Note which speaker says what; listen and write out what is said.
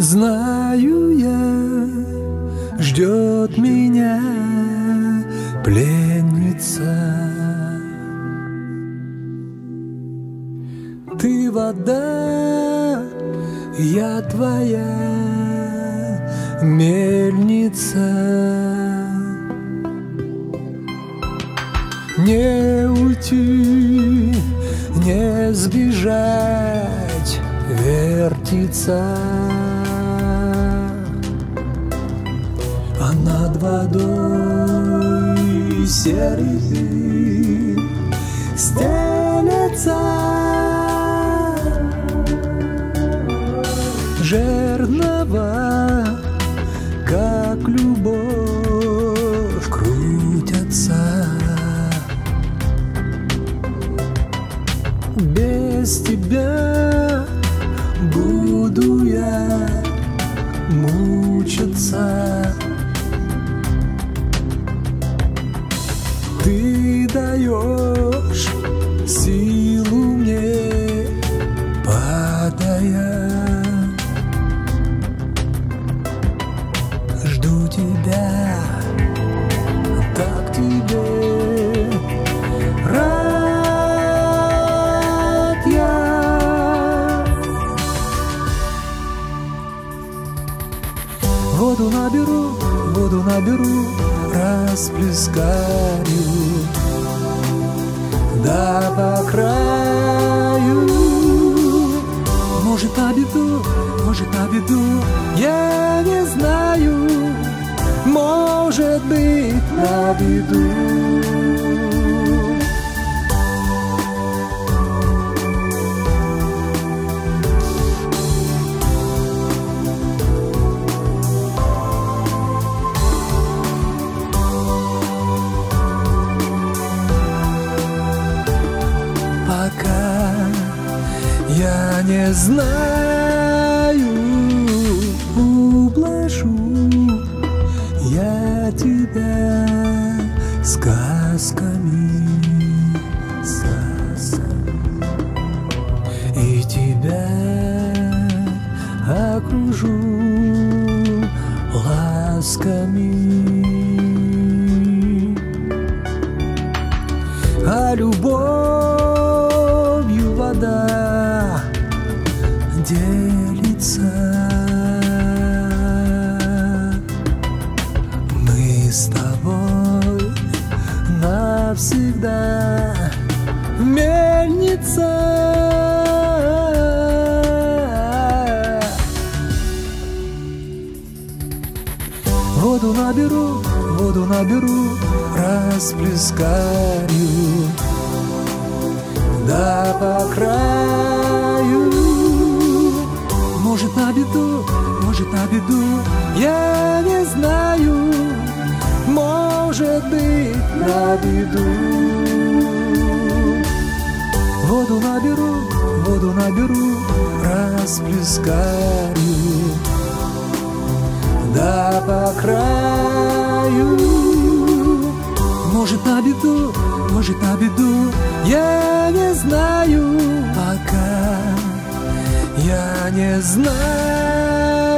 Speaker 1: Знаю я, ждет меня пленница. Ты вода, я твоя мельница. Не уйти, не сбежать, вертится. А над водой серый дым стелется. Жернова, как любовь, крутятся. Без тебя буду я мучиться. Ты даешь силу мне, падая. Жду тебя, так тебе рад я. Воду наберу, расплескаю, да по краю. Может, на беду, я не знаю. Может быть, на беду. Я не знаю, ублажу я тебя сказками, и тебя окружу ласками. А любовью вода делится. Мы с тобой навсегда мельница. Воду наберу, расплескаю, да по краю. Может, на беду, я не знаю. Может быть, на беду. Воду наберу, расплескаю, да по краю. Может, на беду, я не знаю пока. Я не знаю.